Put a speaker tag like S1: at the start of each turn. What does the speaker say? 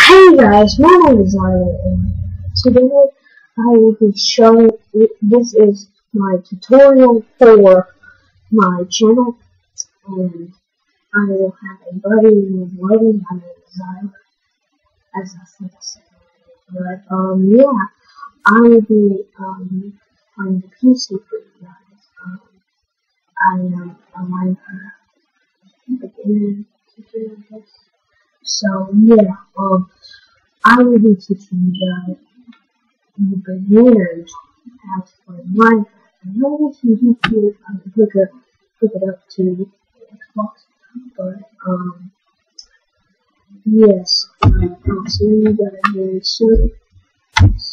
S1: Hey guys, my name is Riley, and today I will be showing. This is my tutorial for my channel, and I will have a buddy named Logan. My name is Riley, as I think I said. But yeah, I will be playing the PC for you guys. I am a Minecraft beginner teacher, I guess. So yeah, I will be teaching you guys the beginners how to play Minecraft. And maybe some YouTube hook it up to the Xbox. But yes, I'll see you guys very soon.